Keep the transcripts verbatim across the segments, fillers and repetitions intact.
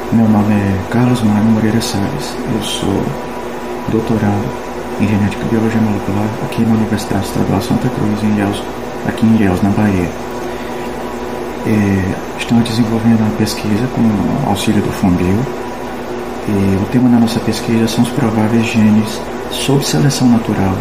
Meu nome é Carlos Magno Moreira Salles. Eu sou doutorado em Genética e Biologia Molecular aqui na Universidade Estadual Santa Cruz, em Ilhéus, aqui em Ilhéus, na Bahia. É, estamos desenvolvendo uma pesquisa com o auxílio do Funbil. E o tema da nossa pesquisa são os prováveis genes sob seleção natural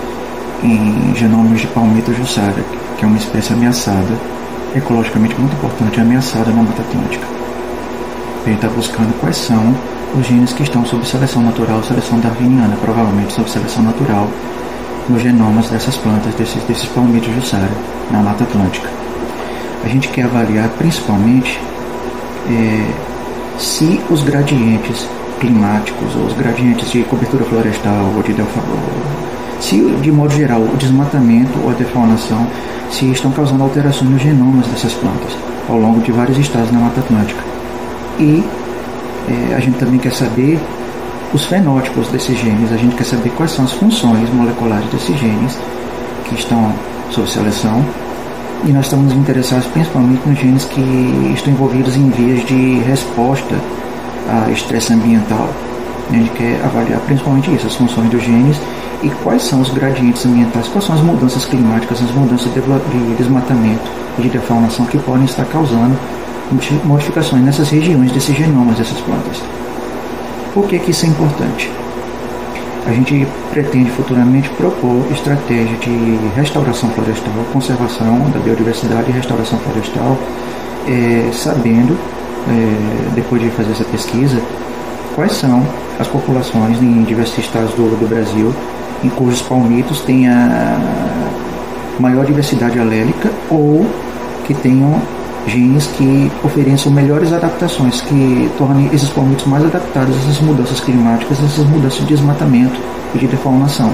em genômicos de palmito jussara, que é uma espécie ameaçada, ecologicamente muito importante, ameaçada na Mata Atlântica. Ele está buscando quais são os genes que estão sob seleção natural, seleção darwiniana, provavelmente sob seleção natural, nos genomas dessas plantas, desses, desses palmitos jussara, na Mata Atlântica. A gente quer avaliar principalmente é, se os gradientes climáticos, ou os gradientes de cobertura florestal, ou de se, de modo geral, o desmatamento ou a defaunação, se estão causando alterações nos genomas dessas plantas, ao longo de vários estados na Mata Atlântica. E é, a gente também quer saber os fenótipos desses genes, a gente quer saber quais são as funções moleculares desses genes que estão sob seleção, e nós estamos interessados principalmente nos genes que estão envolvidos em vias de resposta a estresse ambiental. A gente quer avaliar principalmente isso, as funções dos genes e quais são os gradientes ambientais, quais são as mudanças climáticas, as mudanças de desmatamento e de defaunação que podem estar causando modificações nessas regiões desses genomas dessas plantas. Por que que isso é importante? A gente pretende futuramente propor estratégia de restauração florestal, conservação da biodiversidade e restauração florestal, é, sabendo, é, depois de fazer essa pesquisa, quais são as populações em diversos estados do, do Brasil em cujos palmitos têm a maior diversidade alélica ou que tenham genes que ofereçam melhores adaptações, que tornem esses palmitos mais adaptados a essas mudanças climáticas, essas mudanças de desmatamento e de defaunação.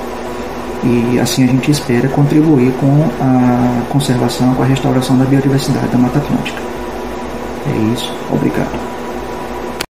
E assim a gente espera contribuir com a conservação, com a restauração da biodiversidade da Mata Atlântica. É isso. Obrigado.